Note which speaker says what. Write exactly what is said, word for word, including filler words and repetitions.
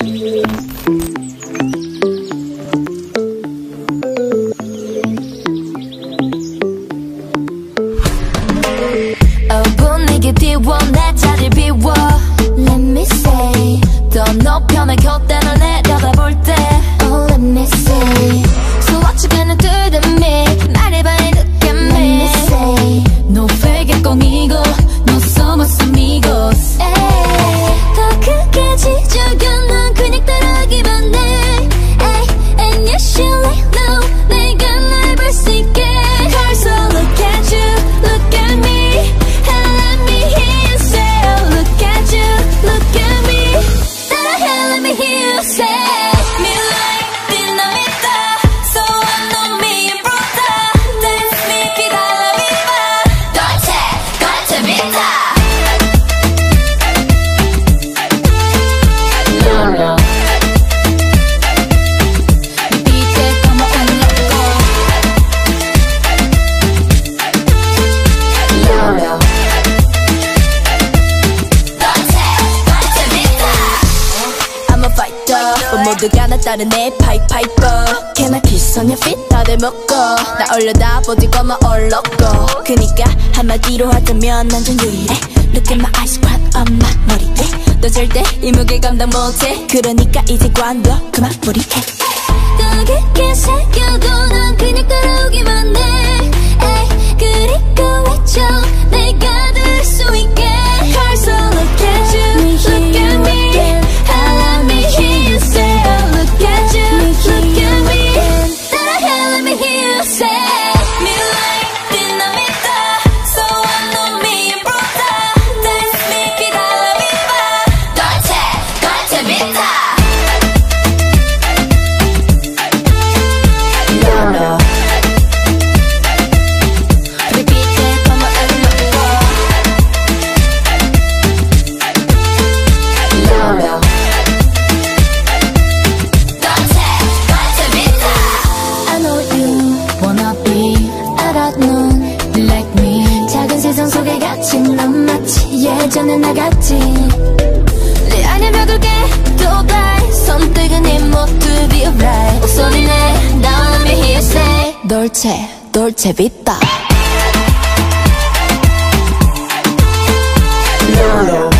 Speaker 1: 분위기 비워 내 자리 비워 Let me say 더 높여 내 곁대를 내려다볼 때 Oh let me say So what you gonna do to me 말해봐 and look at me Let me say No fake 꽁이고 No somos amigos Ay, 더 크게 지저귀 넌 그냥 따라하기만 해 Ay, And you should let know 내가 날 볼 수 있게 So look at you, look at me 모두가 나 따른 내 파이파이버 Can I kiss on your feet 다들 먹고 나 올려다 보지 거마 얼럭고 그니까 한마디로 하자면 난 좀 유일해 Look at my eyes crack on my 머리에 너 절대 이 무게 감당 못해 그러니까 이제 관둬 그만 무리해 더 깊게 새겨도 난 그냥 따라오기만 해 에이, 그리고 외쳐 내가 들을 수 있게 So look at you, look at me I let me hear you say Look at you, look at me 따라해 let me hear you say Me like dinamita So I know me and brota Dance me quita la viva Dolce, dolce vita Loro Repeat it como el loco Loro 세상 속에 갇힌 넌 마치 예전에 나 같지 내 안에 벽을게 도달 손뜨은 네 모두 be alright 목소리 내 Now let me hear you say Dolce, dolce vita Loro